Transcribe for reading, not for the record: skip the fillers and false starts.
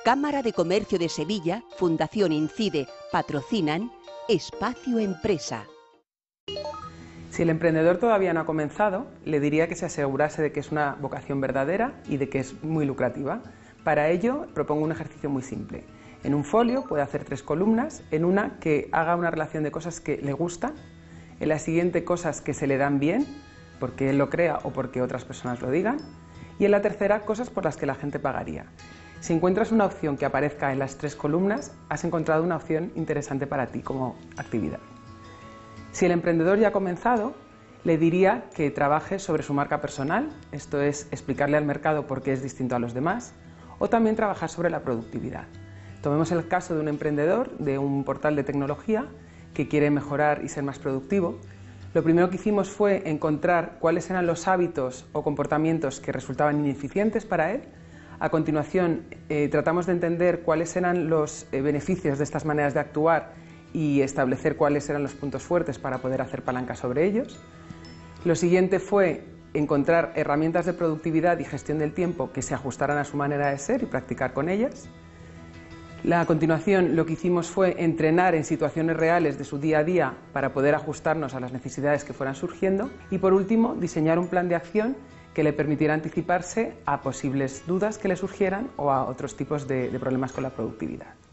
Cámara de Comercio de Sevilla, Fundación Incide, patrocinan Espacio Empresa. Si el emprendedor todavía no ha comenzado, le diría que se asegurase de que es una vocación verdadera y de que es muy lucrativa. Para ello, propongo un ejercicio muy simple. En un folio puede hacer 3 columnas, en una que haga una relación de cosas que le gustan, en la siguiente cosas que se le dan bien, porque él lo crea o porque otras personas lo digan, y en la tercera cosas por las que la gente pagaría. Si encuentras una opción que aparezca en las 3 columnas, has encontrado una opción interesante para ti como actividad. Si el emprendedor ya ha comenzado, le diría que trabaje sobre su marca personal, esto es, explicarle al mercado por qué es distinto a los demás, o también trabajar sobre la productividad. Tomemos el caso de un emprendedor de un portal de tecnología que quiere mejorar y ser más productivo. Lo primero que hicimos fue encontrar cuáles eran los hábitos o comportamientos que resultaban ineficientes para él. A continuación, tratamos de entender cuáles eran los beneficios de estas maneras de actuar y establecer cuáles eran los puntos fuertes para poder hacer palanca sobre ellos. Lo siguiente fue encontrar herramientas de productividad y gestión del tiempo que se ajustaran a su manera de ser y practicar con ellas. A continuación, lo que hicimos fue entrenar en situaciones reales de su día a día para poder ajustarnos a las necesidades que fueran surgiendo. Y por último, diseñar un plan de acción que le permitiera anticiparse a posibles dudas que le surgieran o a otros tipos de problemas con la productividad.